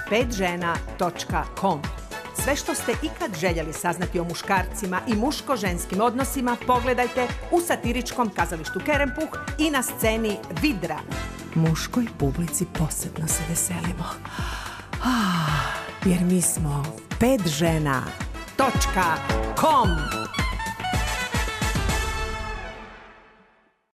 5žena.com. Sve što ste ikad željeli saznati o muškarcima i muško-ženskim odnosima pogledajte u satiričkom kazalištu Kerempuh i na sceni Vidra. Muškoj publici posebno se veselimo. Jer mi smo 5žena.com.